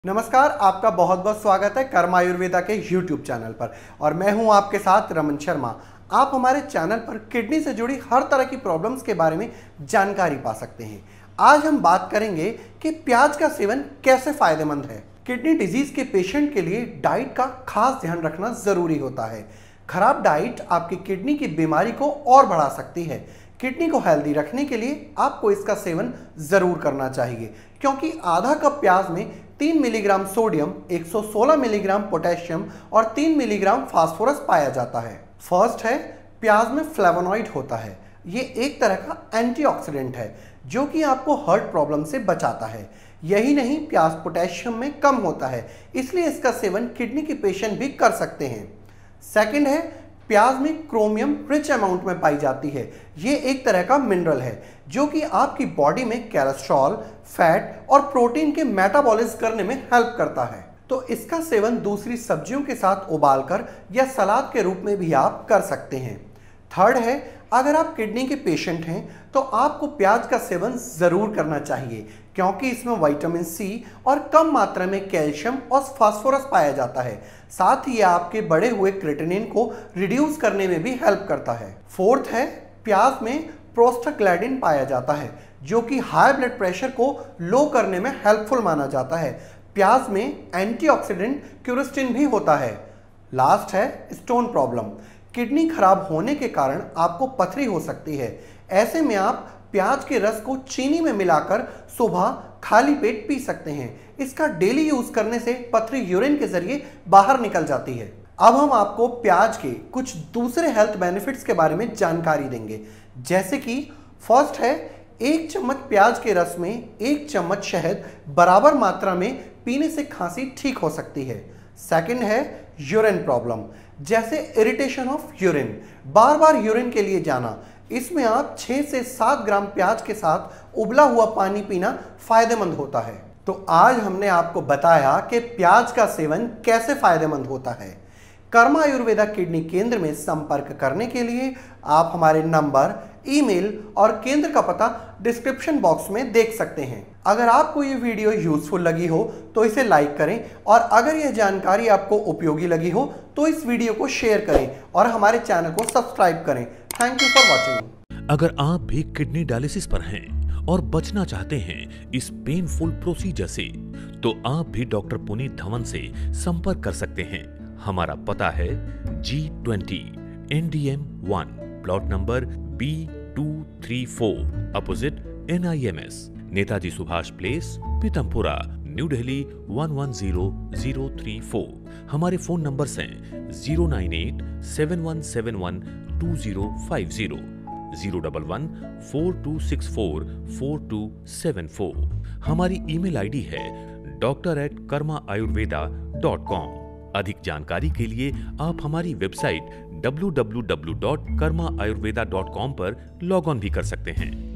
नमस्कार, आपका बहुत बहुत स्वागत है कर्म आयुर्वेदा के YouTube चैनल पर। और मैं हूं आपके साथ रमन शर्मा। आप हमारे चैनल पर किडनी से जुड़ी हर तरह की प्रॉब्लम्स के बारे में जानकारी पा सकते हैं। आज हम बात करेंगे कि प्याज का सेवन कैसे फायदेमंद है। किडनी डिजीज के पेशेंट के लिए डाइट का खास ध्यान रखना जरूरी होता है। खराब डाइट आपकी किडनी की बीमारी को और बढ़ा सकती है। किडनी को हेल्दी रखने के लिए आपको इसका सेवन जरूर करना चाहिए, क्योंकि आधा कप प्याज में 3 मिलीग्राम सोडियम, 116 मिलीग्राम पोटेशियम और 3 मिलीग्राम फास्फोरस पाया जाता है। फर्स्ट है, प्याज में फ्लेवोनॉइड होता है। ये एक तरह का एंटीऑक्सीडेंट है जो कि आपको हार्ट प्रॉब्लम से बचाता है। यही नहीं, प्याज पोटेशियम में कम होता है, इसलिए इसका सेवन किडनी के पेशेंट भी कर सकते हैं। सेकंड है, प्याज में क्रोमियम रिच अमाउंट में पाई जाती है। ये एक तरह का मिनरल है जो कि आपकी बॉडी में कोलेस्ट्रॉल, फैट और प्रोटीन के मेटाबॉलिज्म करने में हेल्प करता है। तो इसका सेवन दूसरी सब्जियों के साथ उबालकर या सलाद के रूप में भी आप कर सकते हैं। थर्ड है, अगर आप किडनी के पेशेंट हैं तो आपको प्याज का सेवन जरूर करना चाहिए, क्योंकि इसमें विटामिन सी और कम मात्रा में कैल्शियम और फास्फोरस पाया जाता है। साथ ही आपके बढ़े हुए क्रिएटिनिन को रिड्यूस करने में भी हेल्प करता है। फोर्थ है, प्याज में प्रोस्टाग्लैंडिन पाया जाता है जो कि हाई ब्लड प्रेशर को लो करने में हेल्पफुल माना जाता है। प्याज में एंटीऑक्सीडेंट क्यूरिस्टिन भी होता है। लास्ट है, स्टोन प्रॉब्लम। किडनी खराब होने के कारण आपको पथरी हो सकती है। ऐसे में आप प्याज के रस को चीनी में मिलाकर सुबह खाली पेट पी सकते हैं। इसका डेली यूज करने से पथरी यूरिन के जरिए बाहर निकल जाती है। अब हम आपको प्याज के कुछ दूसरे हेल्थ बेनिफिट्स के बारे में जानकारी देंगे, जैसे कि फर्स्ट है, 1 चम्मच प्याज के रस में 1 चम्मच शहद बराबर मात्रा में पीने से खांसी ठीक हो सकती है। सेकंड है, यूरिन प्रॉब्लम जैसे इरिटेशन ऑफ यूरिन, बार बार यूरिन के लिए जाना। इसमें आप 6 से 7 ग्राम प्याज के साथ उबला हुआ पानी पीना फायदेमंद होता है। तो आज हमने आपको बताया कि प्याज का सेवन कैसे फायदेमंद होता है। कर्म आयुर्वेदा किडनी केंद्र में संपर्क करने के लिए आप हमारे नंबर, ईमेल और केंद्र का पता डिस्क्रिप्शन बॉक्स में देख सकते हैं। अगर आपको ये वीडियो यूजफुल लगी हो तो इसे लाइक करें, और अगर यह जानकारी आपको उपयोगी लगी हो तो इस वीडियो को शेयर करें और हमारे चैनल को सब्सक्राइब करें। Thank you for watching. अगर आप भी किडनी डायलिसिस पर हैं और बचना चाहते हैं इस पेनफुल प्रोसीजर से, तो आप भी डॉक्टर पुनीत धवन से संपर्क कर सकते हैं। हमारा पता है G20 NDM 1, plot number B234, opposite NIMS, Netaji Subhash place, Pitampura, new Delhi 110034। हमारे फोन नंबर्स हैं 09871712050, 01142644274। हमारी ईमेल आईडी है doctor@karmaayurveda.com। अधिक जानकारी के लिए आप हमारी वेबसाइट www.karmaayurveda.com पर लॉग ऑन भी कर सकते हैं।